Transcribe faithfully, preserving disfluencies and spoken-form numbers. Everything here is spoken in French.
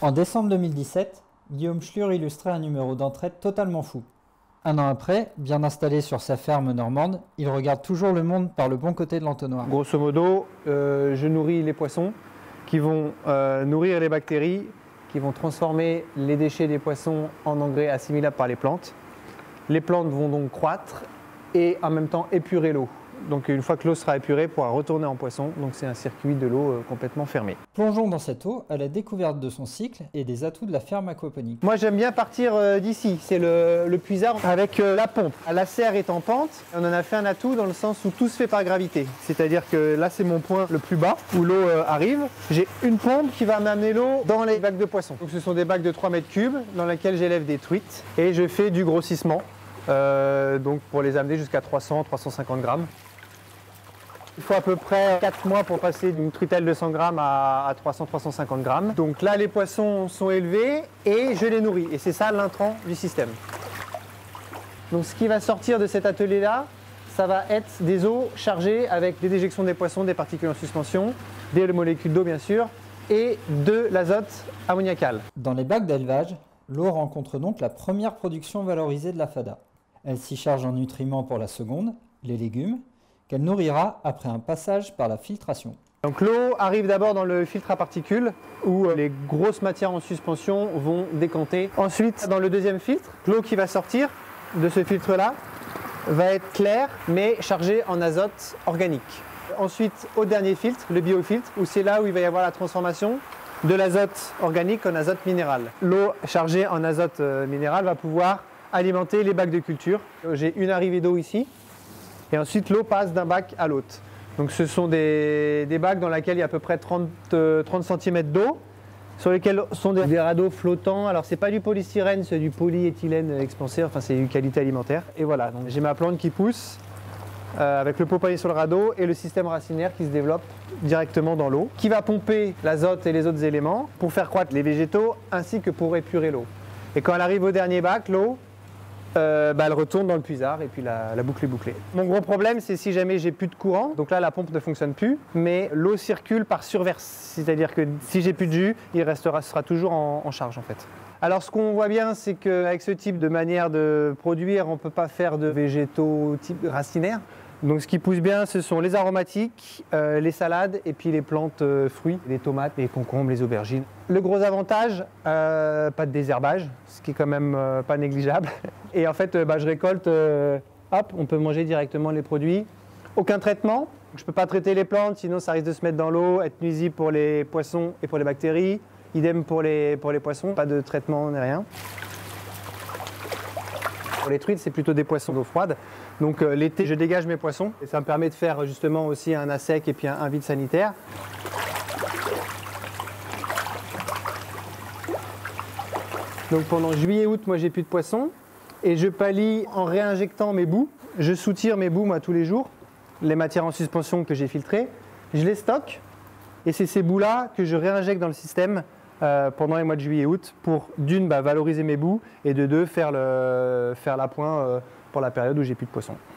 En décembre deux mille dix-sept, Guillaume Schlur illustrait un numéro d'entraide totalement fou. Un an après, bien installé sur sa ferme normande, il regarde toujours le monde par le bon côté de l'entonnoir. Grosso modo, euh, je nourris les poissons qui vont euh, nourrir les bactéries, qui vont transformer les déchets des poissons en engrais assimilables par les plantes. Les plantes vont donc croître et en même temps épurer l'eau. Donc une fois que l'eau sera épurée, elle pourra retourner en poisson. Donc c'est un circuit de l'eau euh, complètement fermé. Plongeons dans cette eau à la découverte de son cycle et des atouts de la ferme aquaponique. Moi j'aime bien partir euh, d'ici, c'est le, le puisard avec euh, la pompe. La serre est en pente, on en a fait un atout dans le sens où tout se fait par gravité. C'est-à-dire que là c'est mon point le plus bas où l'eau euh, arrive. J'ai une pompe qui va m'amener l'eau dans les bacs de poissons. Donc ce sont des bacs de trois mètres cubes dans lesquels j'élève des truites et je fais du grossissement. Euh, donc pour les amener jusqu'à trois cents à trois cent cinquante grammes. Il faut à peu près quatre mois pour passer d'une truitelle de cent grammes à, à trois cents à trois cent cinquante grammes. Donc là, les poissons sont élevés et je les nourris. Et c'est ça l'intrant du système. Donc ce qui va sortir de cet atelier-là, ça va être des eaux chargées avec des déjections des poissons, des particules en suspension, des molécules d'eau bien sûr, et de l'azote ammoniacal. Dans les bacs d'élevage, l'eau rencontre donc la première production valorisée de la FADA. Elle s'y charge en nutriments pour la seconde, les légumes, qu'elle nourrira après un passage par la filtration. Donc l'eau arrive d'abord dans le filtre à particules où les grosses matières en suspension vont décanter. Ensuite, dans le deuxième filtre, l'eau qui va sortir de ce filtre-là va être claire mais chargée en azote organique. Ensuite, au dernier filtre, le biofiltre, où c'est là où il va y avoir la transformation de l'azote organique en azote minéral. L'eau chargée en azote minéral va pouvoir alimenter les bacs de culture. J'ai une arrivée d'eau ici. Et ensuite, l'eau passe d'un bac à l'autre. Donc ce sont des, des bacs dans lesquels il y a à peu près trente, trente centimètres d'eau, sur lesquels sont des, des radeaux flottants. Alors c'est pas du polystyrène, c'est du polyéthylène expansé, enfin c'est une qualité alimentaire. Et voilà, donc j'ai ma plante qui pousse euh, avec le pot paillé sur le radeau et le système racinaire qui se développe directement dans l'eau, qui va pomper l'azote et les autres éléments pour faire croître les végétaux ainsi que pour épurer l'eau. Et quand elle arrive au dernier bac, l'eau, Euh, bah, elle retourne dans le puisard et puis la, la boucle est bouclée. Mon gros problème, c'est si jamais j'ai plus de courant, donc là la pompe ne fonctionne plus, mais l'eau circule par surverse, c'est-à-dire que si j'ai plus de jus, il restera, sera toujours en, en charge en fait. Alors ce qu'on voit bien, c'est qu'avec ce type de manière de produire, on ne peut pas faire de végétaux type racinaires. Donc ce qui pousse bien, ce sont les aromatiques, euh, les salades et puis les plantes euh, fruits, les tomates, les concombres, les aubergines. Le gros avantage, euh, pas de désherbage, ce qui est quand même euh, pas négligeable. Et en fait, euh, bah, je récolte, euh, hop, on peut manger directement les produits. Aucun traitement, je ne peux pas traiter les plantes, sinon ça risque de se mettre dans l'eau, être nuisible pour les poissons et pour les bactéries. Idem pour les, pour les poissons, pas de traitement ni rien. Pour les truites, c'est plutôt des poissons d'eau froide. Donc euh, l'été, je dégage mes poissons. Et ça me permet de faire justement aussi un assec et puis un, un vide sanitaire. Donc pendant juillet-août, moi j'ai plus de poissons. Et je pallie en réinjectant mes boues. Je soutire mes boues moi tous les jours. Les matières en suspension que j'ai filtrées. Je les stocke. Et c'est ces boues-là que je réinjecte dans le système Euh, pendant les mois de juillet et août pour d'une bah, valoriser mes boues et de deux faire, le, faire l'appoint euh, pour la période où j'ai plus de poissons.